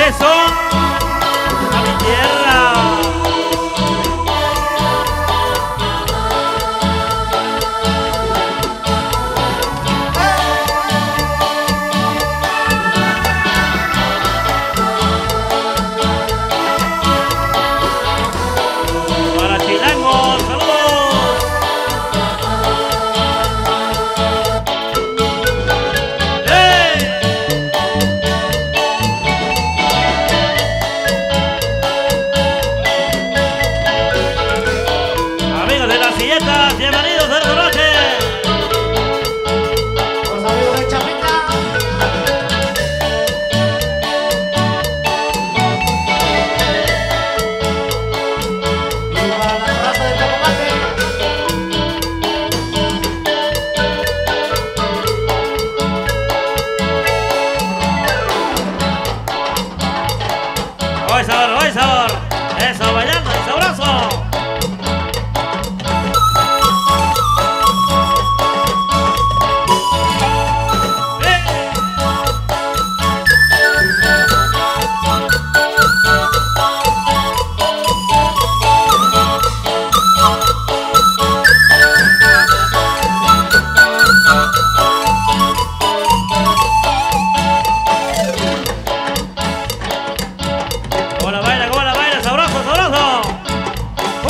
Eso. A mi tierra. Para Chilango, saludos. Amigos de las silletas, bienvenidos a esta noche. Los amigos de Chapita. Y para la raza de Tecomate. Hoy sabor, hoy sabor. Eso, bailando y sabroso. ¿Cómo la baila, sabroso, sabroso?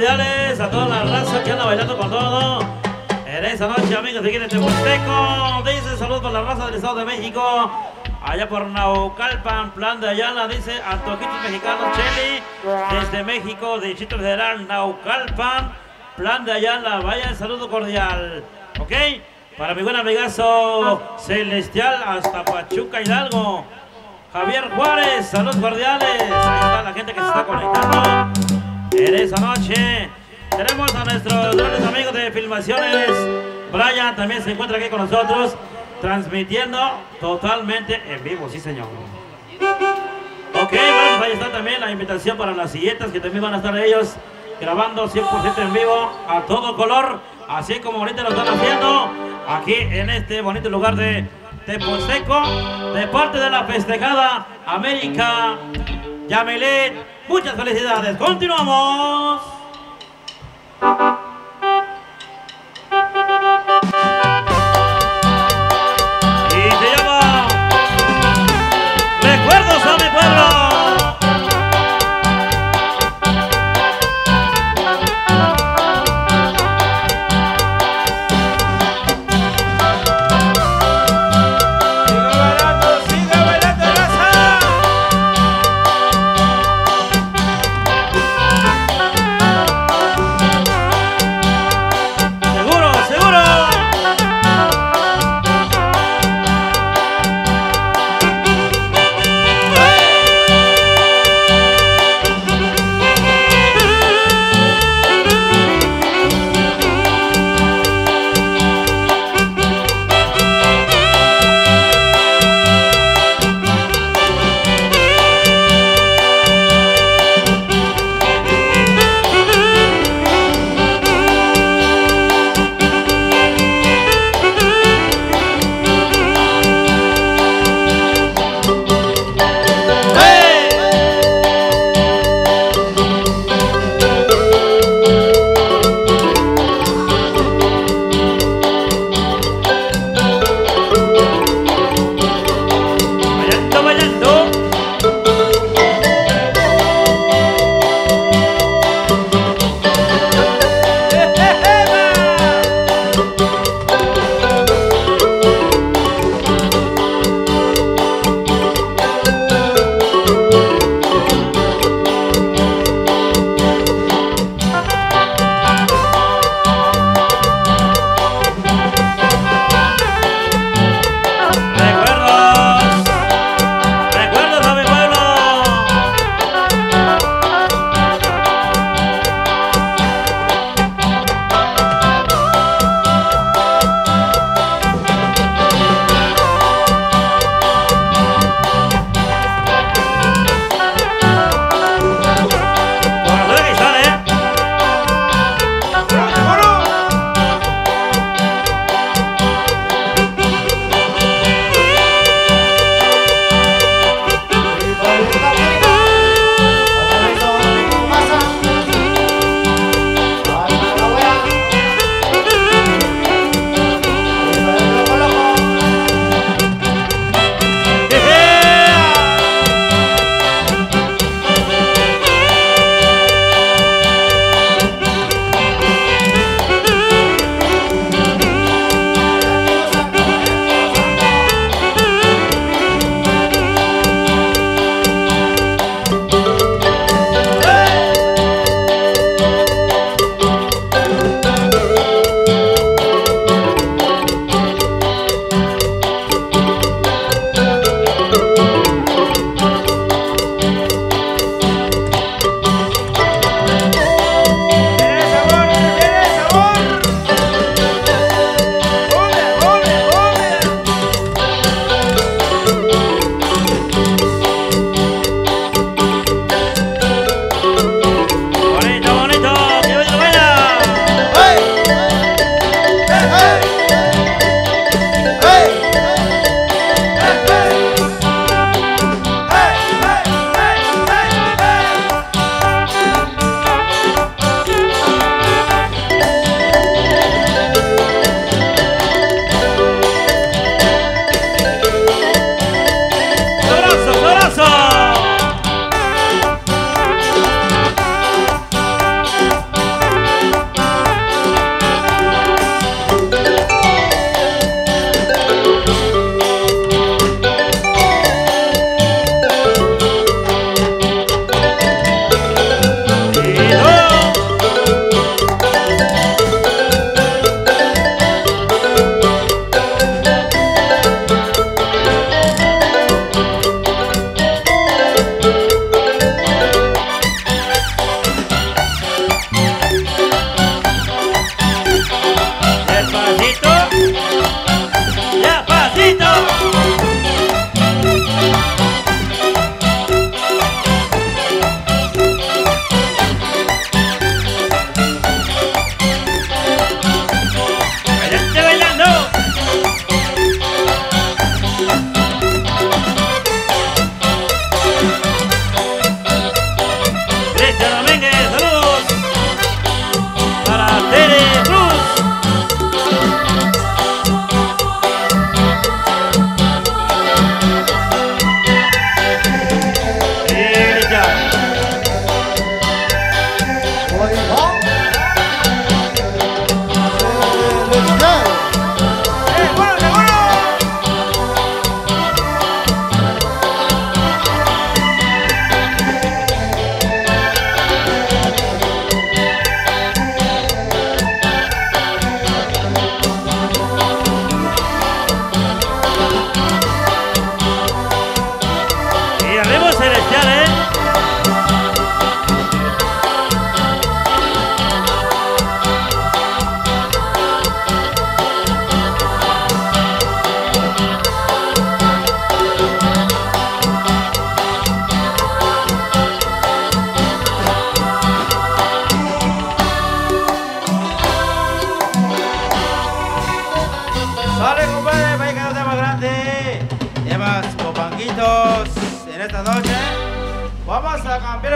cordiales a toda la raza que anda bailando con todo. En esta noche, amigos de aquí de Tehuasteco, dice saludos para la raza del Estado de México. Allá por Naucalpan, Plan de Ayala, dice Antojitos Mexicanos Cheli. Desde México, Distrito Federal, Naucalpan, Plan de Ayala. Vaya el saludo cordial. ¿Ok? Para mi buen amigazo Celestial hasta Pachuca, Hidalgo. Javier Juárez, saludos cordiales. Ahí está la gente que se está conectando. En esa noche tenemos a nuestros grandes amigos de Filmaciones. Brian también se encuentra aquí con nosotros, transmitiendo totalmente en vivo, sí señor. Ok, bueno, ahí está también la invitación para las silletas, que también van a estar ellos grabando 100% en vivo, a todo color, así como ahorita lo están haciendo aquí en este bonito lugar de Tehuasteco, de parte de la festejada América Yamilet. Muchas felicidades, continuamos. Y se llama Recuerdos a mi pueblo.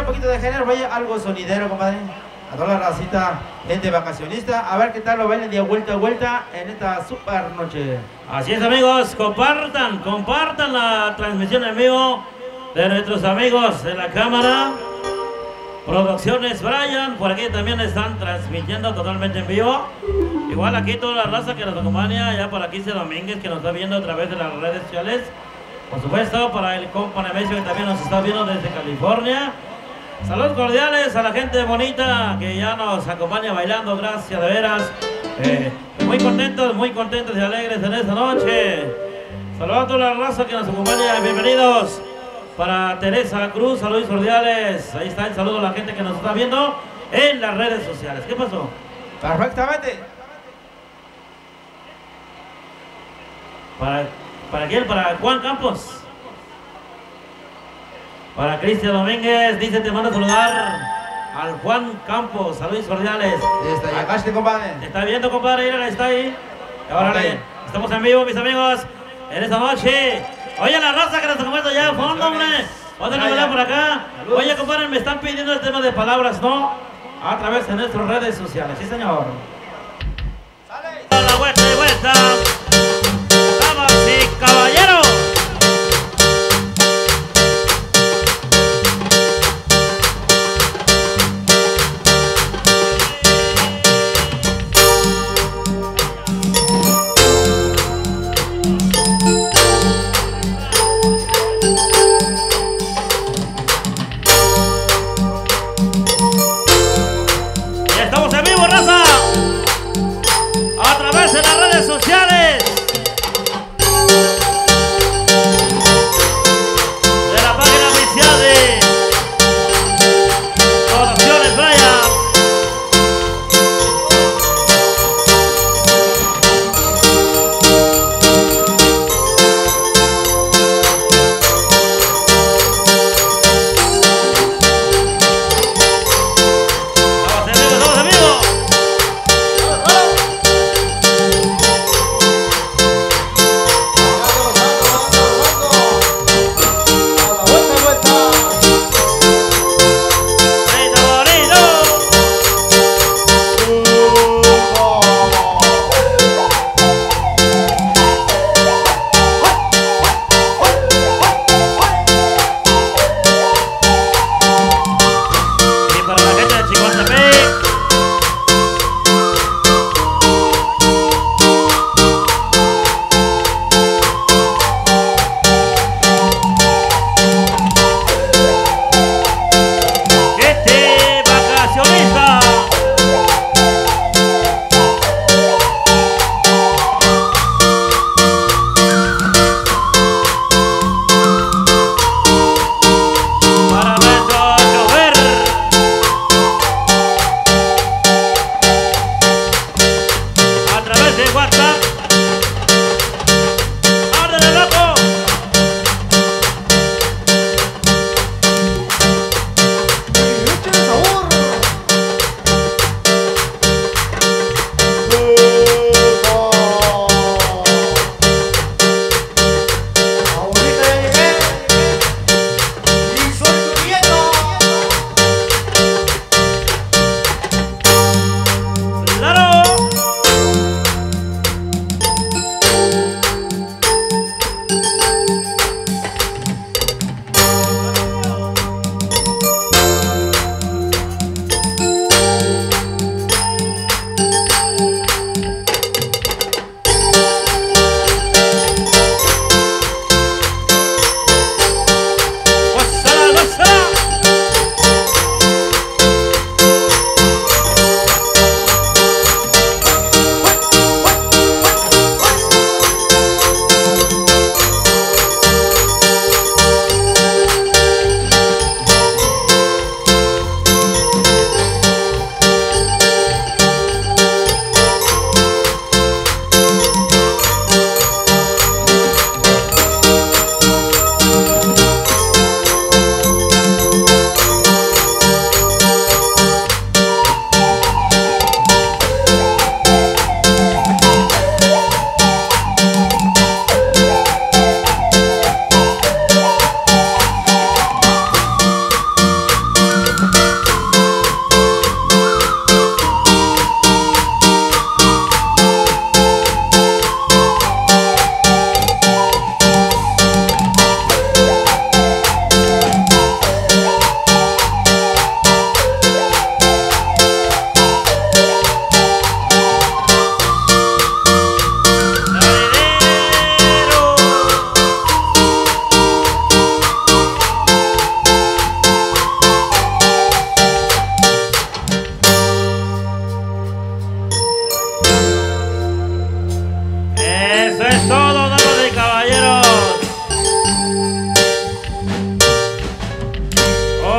poquito de género, vaya algo sonidero, compadre. A toda la racita, gente vacacionista. A ver qué tal lo bailan de vuelta a vuelta en esta super noche. Así es, amigos, compartan la transmisión en vivo de nuestros amigos de la cámara. Producciones Brian, por aquí también están transmitiendo totalmente en vivo. Igual aquí toda la raza que nos acompaña, ya por aquí C. Domínguez que nos está viendo a través de las redes sociales. Por supuesto, para el compa Nemesio que también nos está viendo desde California. Saludos cordiales a la gente bonita que ya nos acompaña bailando, gracias de veras. Muy contentos y alegres en esta noche. Saludos a toda la raza que nos acompaña, bienvenidos. Para Teresa Cruz, saludos cordiales. Ahí está el saludo a la gente que nos está viendo en las redes sociales. ¿Qué pasó? Perfectamente. ¿Para quién? ¿Para Juan Campos? Para Cristian Domínguez, dice te manda a saludar al Juan Campos, saludos cordiales. Desde Ayacaste, compadre. ¿Te está viendo, compadre? Mira, está ahí. Ahora Okay. Estamos en vivo, mis amigos, en esta noche. Oye, la raza que nos acompaña ya a fondo, hombre. Otra novedad por acá. Saludos. Oye, compadre, me están pidiendo el tema de palabras, ¿no? A través de nuestras redes sociales. Sí, señor. Sale. La vuelta y vuelta. Damas y caballeros. Estamos en vivo, raza, a través de las redes sociales.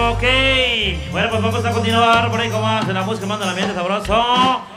Ok, bueno, pues vamos a continuar por ahí con más de la música, manda el ambiente sabroso.